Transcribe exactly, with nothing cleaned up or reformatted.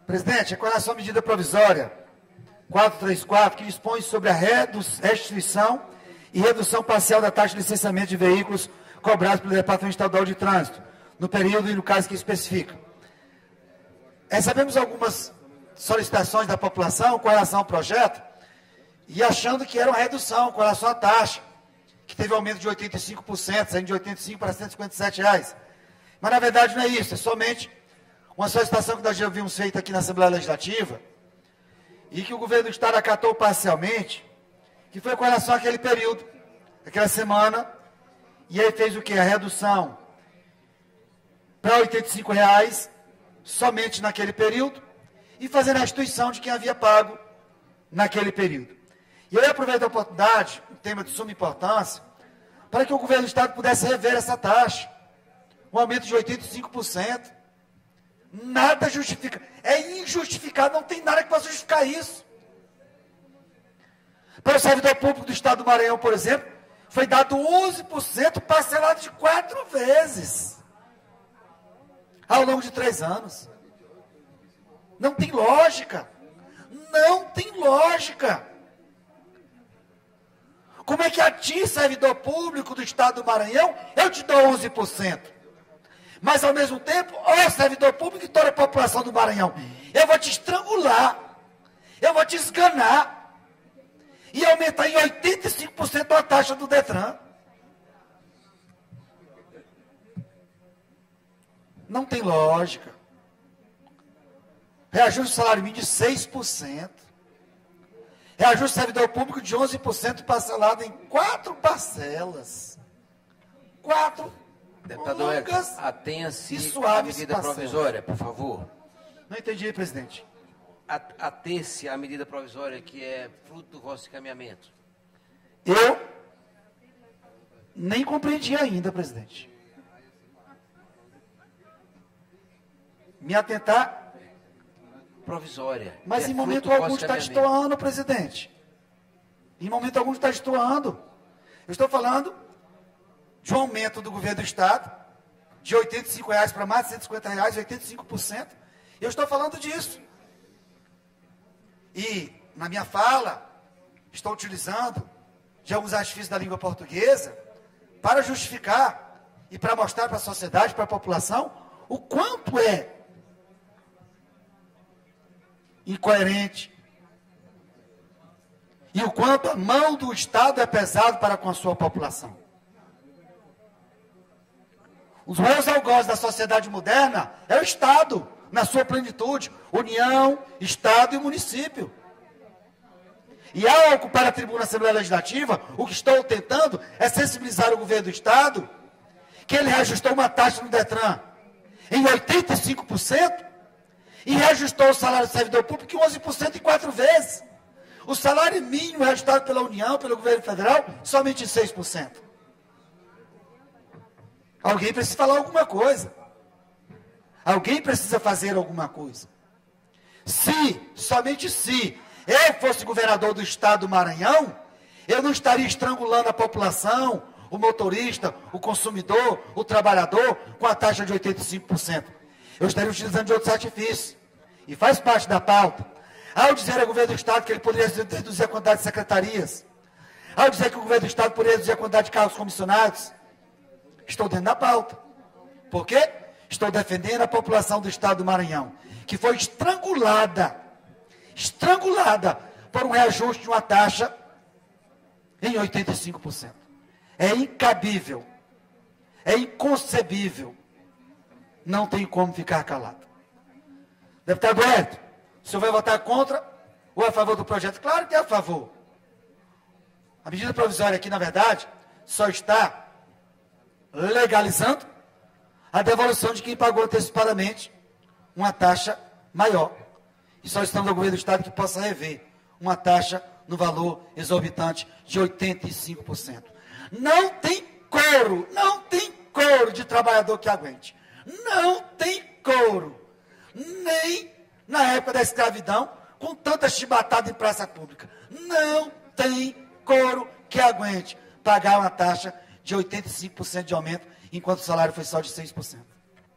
Presidente, é com relação à medida provisória quatrocentos e trinta e quatro, que dispõe sobre a restrição e redução parcial da taxa de licenciamento de veículos cobrados pelo Departamento Estadual de Trânsito, no período e no caso que especifica. Recebemos algumas solicitações da população com relação ao projeto e achando que era uma redução com relação à taxa, que teve aumento de oitenta e cinco por cento, saindo de oitenta e cinco para cento e cinquenta e sete reais. Mas, na verdade, não é isso, é somente uma solicitação que nós já havíamos feito aqui na Assembleia Legislativa e que o governo do Estado acatou parcialmente, que foi com relação àquele período, aquela semana, e aí fez o quê? A redução para oitenta e cinco reais, somente naquele período, e fazendo a restituição de quem havia pago naquele período. E eu aproveito a oportunidade, um tema de suma importância, para que o governo do Estado pudesse rever essa taxa, um aumento de oitenta e cinco por cento. Nada justifica, é injustificado, não tem nada que possa justificar isso. Para o servidor público do Estado do Maranhão, por exemplo, foi dado onze por cento parcelado de quatro vezes, ao longo de três anos. Não tem lógica, não tem lógica. Como é que a ti, servidor público do Estado do Maranhão, eu te dou onze por cento? Mas, ao mesmo tempo, ó servidor público e toda a população do Maranhão, eu vou te estrangular, eu vou te esganar e aumentar em oitenta e cinco por cento a taxa do Detran. Não tem lógica. Reajuste do salário mínimo de seis por cento. Reajuste do servidor público de onze por cento parcelado em quatro parcelas. Quatro Deputado longas Hélio, atenha-se à medida parcelas. provisória, por favor. Não entendi, presidente. Ater-se à medida provisória que é fruto do vosso encaminhamento. Eu nem compreendi ainda, presidente. Me atentar... Provisória. Mas é em momento fruto do algum vosso está encaminhamento. destoando, presidente. Em momento algum está destoando. Eu estou falando de um aumento do governo do Estado, de oitenta e cinco reais para mais de cento e cinquenta reais, oitenta e cinco por cento. Eu estou falando disso. E, na minha fala, estou utilizando de alguns artifícios da língua portuguesa para justificar e para mostrar para a sociedade, para a população, o quanto é incoerente e o quanto a mão do Estado é pesada para com a sua população. Os meus algozes da sociedade moderna é o Estado, na sua plenitude, União, Estado e município. E ao ocupar a tribuna da Assembleia Legislativa, o que estou tentando é sensibilizar o governo do Estado que ele reajustou uma taxa no Detran em oitenta e cinco por cento e reajustou o salário do servidor público em onze por cento em quatro vezes. O salário mínimo reajustado pela União, pelo governo federal, somente em seis por cento. Alguém precisa falar alguma coisa. Alguém precisa fazer alguma coisa. Se, somente se, eu fosse governador do Estado do Maranhão, eu não estaria estrangulando a população, o motorista, o consumidor, o trabalhador, com a taxa de oitenta e cinco por cento. Eu estaria utilizando de outros artifícios. E faz parte da pauta. Ao dizer ao governo do Estado que ele poderia reduzir a quantidade de secretarias, ao dizer que o governo do Estado poderia reduzir a quantidade de cargos comissionados, estou dentro da pauta. Por quê? Estou defendendo a população do Estado do Maranhão, que foi estrangulada, estrangulada por um reajuste de uma taxa em oitenta e cinco por cento. É incabível, é inconcebível. Não tem como ficar calado. Deputado Hélio, o senhor vai votar contra ou a favor do projeto? Claro que é a favor. A medida provisória aqui, na verdade, só está legalizando a devolução de quem pagou antecipadamente uma taxa maior. E só estamos ao governo do Estado que possa rever uma taxa no valor exorbitante de oitenta e cinco por cento. Não tem couro, não tem couro de trabalhador que aguente. Não tem couro. Nem na época da escravidão, com tanta chibatada em praça pública. Não tem couro que aguente pagar uma taxa de oitenta e cinco por cento de aumento, enquanto o salário foi só de seis por cento.